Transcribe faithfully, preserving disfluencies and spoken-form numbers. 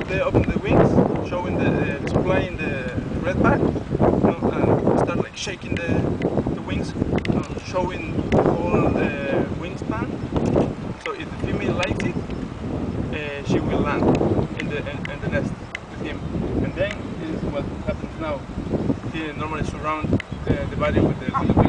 they open the wings, showing the uh, displaying the red back, you know, and start like shaking the the wings, you know, showing the whole uh, wingspan. So if the female likes it, uh, she will land in the in, in the nest with him. And then this is what happens now. He normally surrounds uh, the body with the, with the